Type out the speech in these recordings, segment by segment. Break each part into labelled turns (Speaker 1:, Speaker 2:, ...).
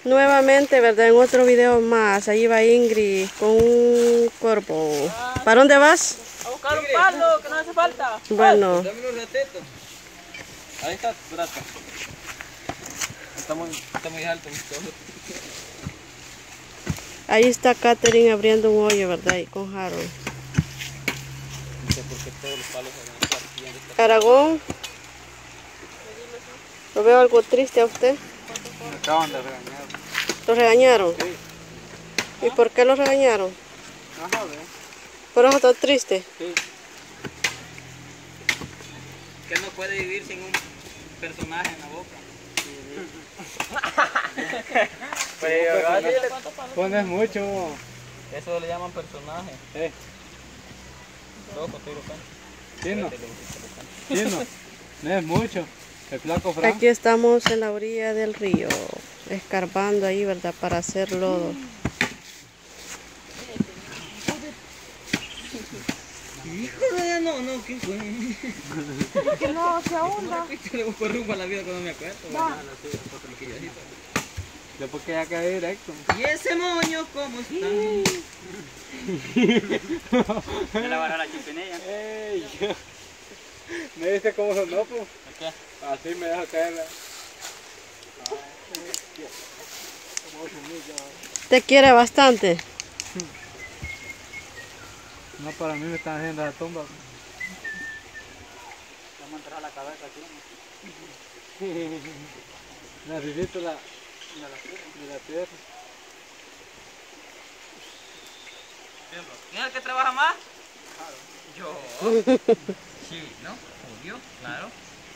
Speaker 1: Nuevamente, ¿verdad? En otro video más. Ahí va Ingrid con un cuerpo. ¿Para dónde vas?
Speaker 2: A buscar un palo, que no hace falta.
Speaker 1: Bueno.
Speaker 2: Dame unos ratitos. Ahí está tu brazo. Está muy alto.
Speaker 1: Ahí está Katherine abriendo un hoyo, ¿verdad? Y con Harold.
Speaker 2: No sé por qué todos los palos se van a estar.
Speaker 1: Aragón. Lo veo algo triste a usted.
Speaker 2: Me acaban de regañar.
Speaker 1: ¿Lo regañaron?
Speaker 2: Sí.
Speaker 1: ¿Y por qué lo regañaron?
Speaker 2: Ajá, ve.
Speaker 1: ¿Por eso está triste?
Speaker 2: Sí. Que no puede vivir sin un personaje en la boca.
Speaker 3: Pones mucho.
Speaker 2: Eso le llaman personaje. Loco, estoy loco.
Speaker 3: Chino. Chino. No es mucho. El flaco Frank.
Speaker 1: Aquí estamos en la orilla del río, escarbando ahí, ¿verdad? Para hacer lodo.
Speaker 2: Híjole, no, ¿qué fue?
Speaker 4: Que no se ahonda.
Speaker 2: Le busco rumbo a la vida cuando me acuerdo.
Speaker 3: Después que ya quedé directo.
Speaker 2: ¿Y ese moño cómo está? Me la agarró la chimpinilla.
Speaker 3: Ey, ¿me viste cómo sonó, pues?
Speaker 2: ¿Qué?
Speaker 3: Así me deja caer.
Speaker 1: ¿Te quiere bastante?
Speaker 3: No, para mí me están haciendo la tumba.
Speaker 2: Vamos a entrar a la cabeza aquí.
Speaker 3: Necesito la tierra.
Speaker 2: ¿Quién es el que trabaja más? Yo. Sí, ¿no? Obvio, claro.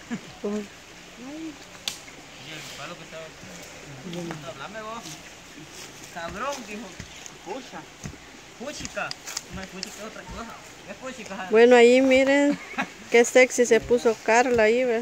Speaker 2: Y el palo que estaba aquí. Háblame vos. Cabrón, dijo. Pucha. Puchica. No es puchica, es otra cosa. Es puchica.
Speaker 1: Bueno, ahí miren qué sexy se puso Carla ahí, ¿ve?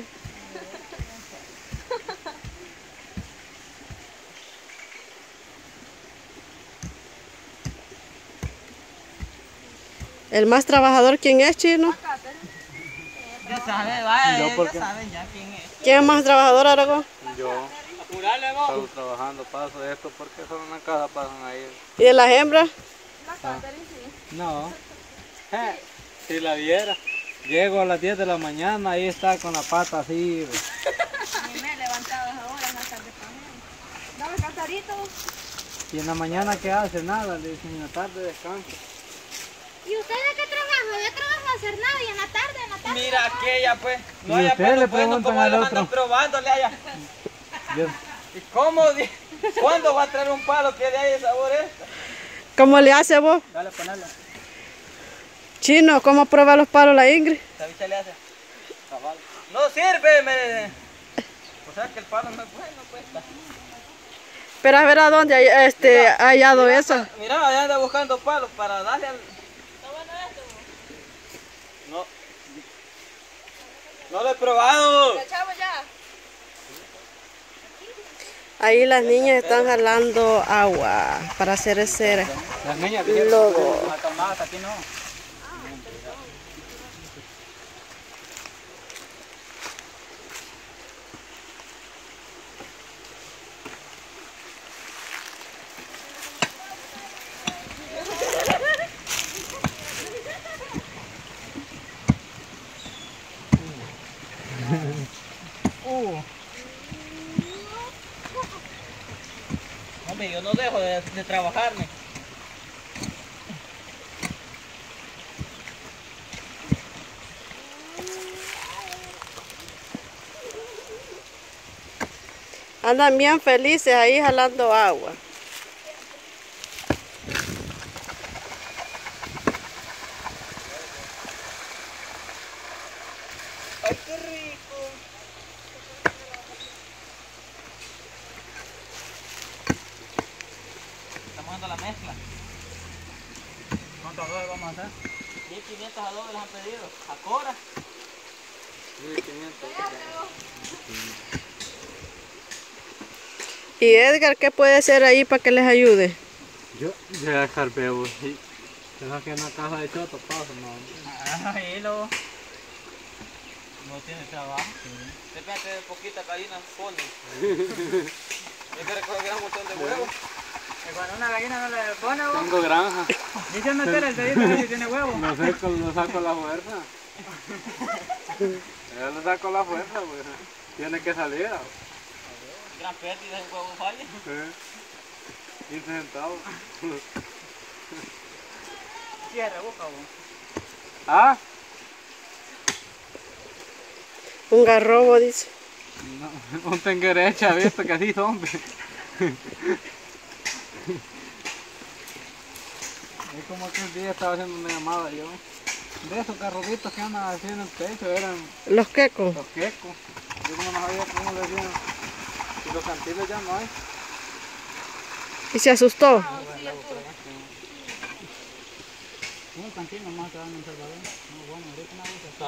Speaker 1: ¿El más trabajador quién es, Chino?
Speaker 2: Ya sabe, vaya,
Speaker 3: Yo,
Speaker 2: ya
Speaker 3: porque-
Speaker 2: saben ya quién es.
Speaker 1: ¿Quién es más trabajador, Aragón?
Speaker 3: Yo
Speaker 2: Apurale
Speaker 3: estoy
Speaker 2: vos.
Speaker 3: trabajando, paso esto porque son una casa, pasan ahí.
Speaker 1: ¿Y de las hembras?
Speaker 3: No. Si la viera. Llego a las 10 de la mañana, ahí está con la pata así.
Speaker 4: Ni me he levantado ahora en la tarde también. Dame cantarito.
Speaker 3: Y en la mañana, ¿qué hace? Nada, le dicen en la tarde descanso.
Speaker 4: ¿Y usted de qué trabaja? Yo trabajo a hacer nada y en la tarde.
Speaker 2: Mira aquella pues.
Speaker 3: ¿Y
Speaker 2: No haya
Speaker 3: ustedes le
Speaker 2: pelo bueno
Speaker 3: preguntan
Speaker 2: como
Speaker 3: al
Speaker 2: le
Speaker 3: otro?
Speaker 2: andan probándole allá.
Speaker 3: Yo-
Speaker 2: ¿Y cómo? ¿Cuándo va a traer un palo que de ahí sabor esta?
Speaker 1: ¿Cómo le hace vos?
Speaker 2: Dale, ponela.
Speaker 1: Chino, ¿cómo prueba los palos la Ingrid?
Speaker 2: ¿Esta bicha le hace? Cabal. No sirve, me. O sea que el palo no es bueno, pues.
Speaker 1: Pero a ver a dónde ha hallado eso.
Speaker 2: Mira, allá anda buscando palos para darle al. ¿Está bueno esto? No. No lo he probado.
Speaker 4: echamos ya.
Speaker 1: Ahí las niñas están jalando agua para hacer ese
Speaker 3: Las niñas
Speaker 1: lodo.
Speaker 2: Más aquí no. Hombre, yo no dejo de trabajarme.
Speaker 1: Andan bien felices ahí jalando agua.
Speaker 2: ¡Ay, qué rico! Estamos dando la mezcla. ¿Cuántos adobes vamos a hacer? 1500 adobes los han pedido. ¿A Cora?
Speaker 3: 1500.
Speaker 1: ¿Y Edgar qué puede hacer ahí para que les ayude?
Speaker 3: Yo ya escarpé, sí. Deja que una caja de choto pasa, no.
Speaker 2: Ahí lo. No tiene trabajo. Depende de poquita harina pone. Hay que recoger un montón de huevos.
Speaker 5: Y cuando una gallina no le pone, vos,
Speaker 3: Tengo granja.
Speaker 5: dice meter el dedito a ver si tiene huevo.
Speaker 3: Lo saco a la fuerza. Yo lo saco a la fuerza, pues. Tiene que salir.
Speaker 2: Gran pérdida en huevo falla.
Speaker 3: 15 centavos.
Speaker 5: Cierre, busca vos.
Speaker 3: ¿Ah?
Speaker 1: Un garrobo, dice.
Speaker 3: No, un tenguerecha, visto que así son. Es como que un día estaba haciendo una llamada yo. De esos carrobitos que andan así en el techo eran
Speaker 1: Los quecos.
Speaker 3: los quecos. Yo como no sabía cómo le decían. Y los cantiles ya no hay.
Speaker 1: ¿Y se asustó?
Speaker 5: Un cantil nomás que dan en El Salvador. No, bueno, ahorita no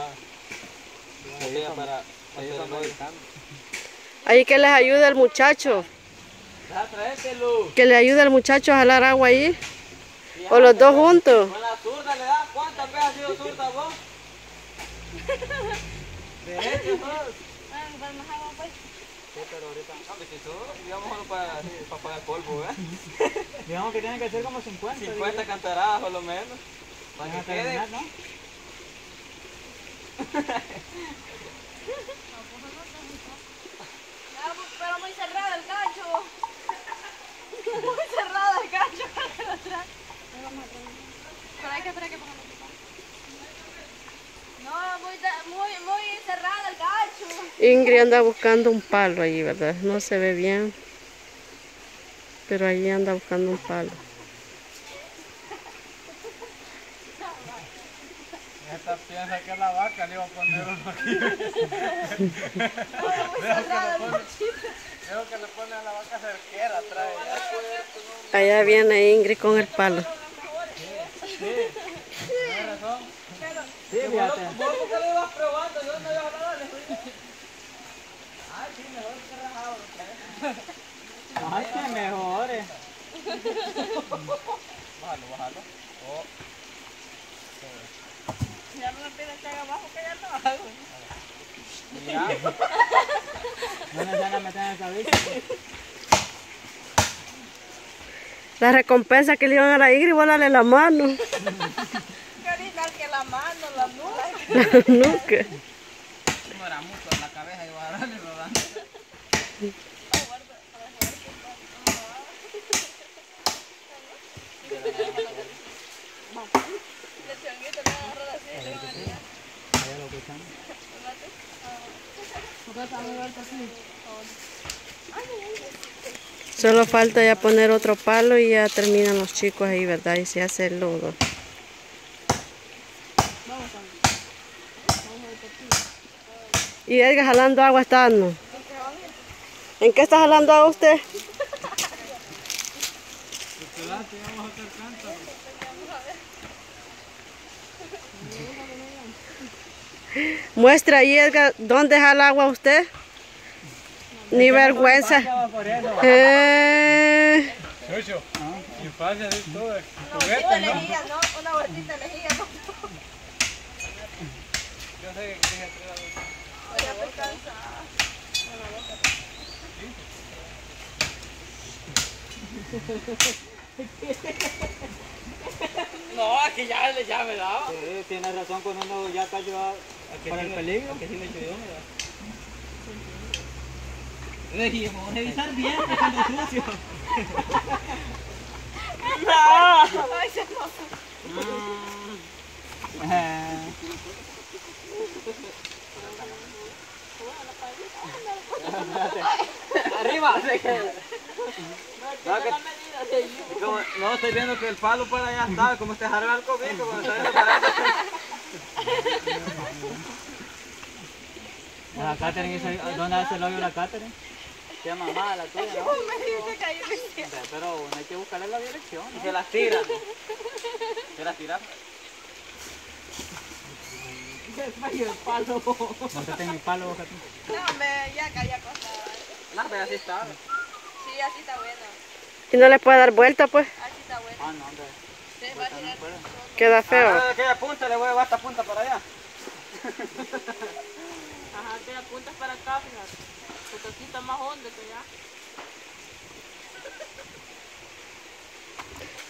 Speaker 2: Ahí para hacer el hoyo.
Speaker 1: Ahí que les ayude el muchacho.
Speaker 2: Deja traértelo.
Speaker 1: Que le ayude al muchacho a jalar agua ahí. O los dos juntos.
Speaker 2: Con la zurda le da. ¿Cuántas veces has sido zurda vos? Derecho, todos.
Speaker 4: Para más agua, pues.
Speaker 2: Sí, pero ahorita. Hombre, si solo, digamos, solo para pagar polvo, ¿eh?
Speaker 5: Digamos que tiene que ser como 50.
Speaker 2: 50 cantaradas, por lo menos. Para que quede.
Speaker 5: ¿no?
Speaker 4: Pero muy cerrado el cacho. Muy cerrado el cacho. Pero hay que esperar que pongan. No, muy cerrado el cacho.
Speaker 1: Ingrid anda buscando un palo ahí, ¿verdad? No se ve bien. Pero ahí anda buscando un palo.
Speaker 3: Esta piensa que es la vaca, le iba a poner uno aquí. Veo que le pone a la vaca cerquera, trae.
Speaker 1: Allá viene Ingrid con el palo.
Speaker 5: Sí, fíjate.
Speaker 2: ¿Vos por qué lo ibas probando? Yo no iba a hablar. Ay, sí, mejor que rajado.
Speaker 5: Ay, que mejores.
Speaker 2: Bájalo. Oh.
Speaker 4: Ya no me piden que haga abajo, que ya lo hago.
Speaker 2: Ya.
Speaker 5: No le van a meter en esa bici.
Speaker 1: La recompensa que le iban a la Ingrid, volarle la mano.
Speaker 4: Carita, que la mano, la nuca.
Speaker 1: Nunca.
Speaker 2: No era mucho en la cabeza y vas a darle rodando.
Speaker 1: Solo falta ya poner otro palo y ya terminan los chicos ahí, ¿verdad? Y se hace el lodo. Y Edgar jalando agua está, ¿no? ¿En qué está jalando agua usted? Muestra ahí, Edgar, ¿dónde jala agua usted? Ni vergüenza.
Speaker 3: Chucho, infancia de todo.
Speaker 4: Una lejía, ¿no? Una vueltita de lejía, ¿no?
Speaker 3: Yo sé que quería traer.
Speaker 4: Ya estoy cansada.
Speaker 2: No, es que ya me daba.
Speaker 5: Sí, tienes razón cuando uno ya cayó para el peligro.
Speaker 2: Que sí me echó yo, ¿verdad? Yo dije, vamos a revisar bien, que están sucio.
Speaker 4: Ay, se nos...
Speaker 2: Arriba, no, estoy viendo que el palo para allá está, como este jarra el cobico, cuando está viendo para allá.
Speaker 5: La Catherine, ¿dónde hace el hoyo la Catherine? Se llama mamá, la tuya, ¿no?
Speaker 4: Me dice que ahí me hicieron.
Speaker 5: Pero no hay que buscarle la dirección,
Speaker 2: Y
Speaker 5: ¿no?
Speaker 2: se las tira. Se las tira.
Speaker 5: El palo. Montate en mi palo, bójate.
Speaker 4: No, ya caía acostada.
Speaker 2: No, pero así está.
Speaker 4: Sí, así está bueno.
Speaker 1: ¿Y no le puede dar vuelta, pues?
Speaker 4: Así está bueno.
Speaker 5: Ah, no, hombre.
Speaker 4: Se va a tirar.
Speaker 1: Queda feo.
Speaker 2: Ahora de aquella punta le voy a llevar esta punta para allá.
Speaker 4: Ajá, te apuntas para acá, fíjate. Porque aquí está más hondo que allá.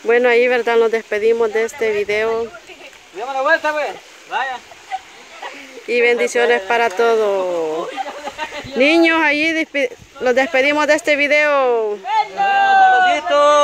Speaker 1: Bueno, ahí, ¿verdad? Nos despedimos de este video.
Speaker 3: Dame la vuelta, pues.
Speaker 5: Vaya.
Speaker 1: Y bendiciones para todos. Niños, allí los despedimos de este video.
Speaker 5: Saluditos.